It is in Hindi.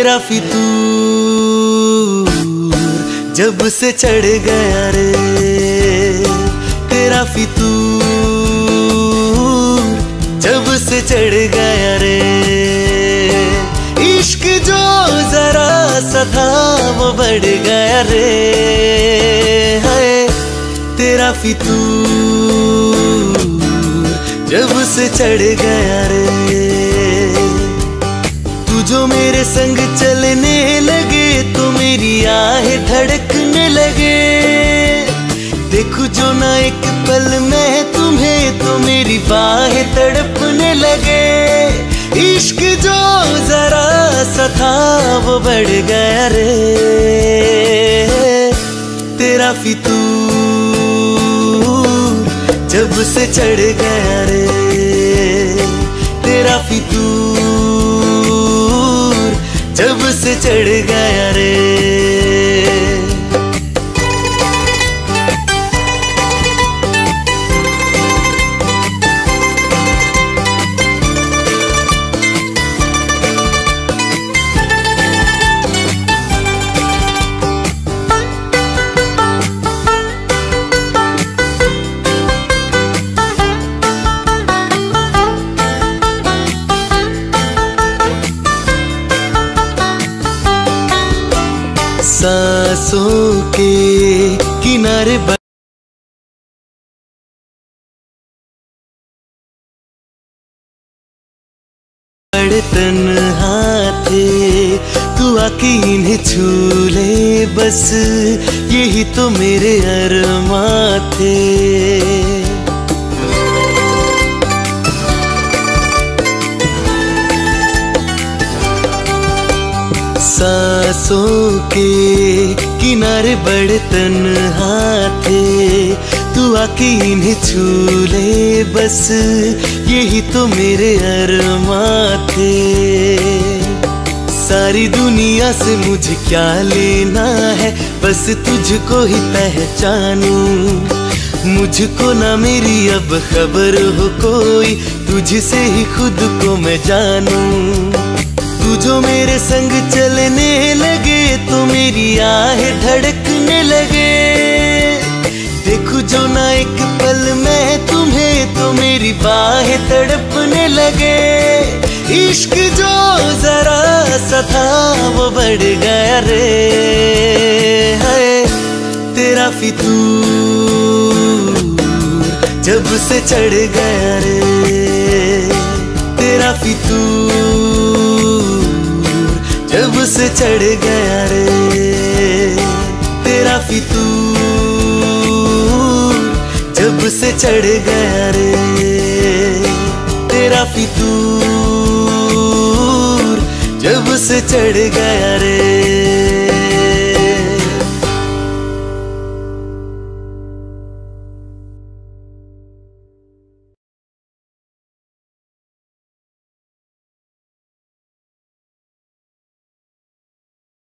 तेरा फितूर जब से चढ़ गया रे, तेरा फितूर जब से चढ़ गया रे। इश्क जो जरा सा था वो बढ़ गया रे, है तेरा फितूर जब से चढ़ गया रे। तू जो मेरे संग चलने लगे तो मेरी आहें धड़कने लगे। देखूं जो ना एक पल में तुम्हें तो मेरी बाहें तड़पने लगे। इश्क जो जरा सा था वो बढ़ गया रे, तेरा फितूर जब से चढ़ गया रे, तेरा फितूर जब से चढ़ गया रे। सांसों के किनारे बड़े तन्हा थे, तू आके इन्हें छू ले बस यही तो मेरे अरमां थे। सांसों के किनारे बड़े तन्हा थे, तू आके इन्हें छू ले बस यही तो मेरे अरमां थे। सारी दुनिया से मुझे क्या लेना है, बस तुझको ही पहचानूं। मुझको ना मेरी अब खबर हो कोई, तुझसे ही खुद को मैं जानूं। तू जो मेरे संग चलने लगे तो मेरी आहें धड़कने लगे। देखूं जो ना एक पल में तुम्हें तो मेरी बाहें तड़पने लगे। इश्क जो जरा सा था वो बढ़ गया रे, है तेरा फितूर जब से चढ़ गया रे, तेरा फितूर जब से चढ़ गया रे, तेरा फितूर जब से चढ़ गया रे, तेरा फितूर जब से चढ़ गया रे।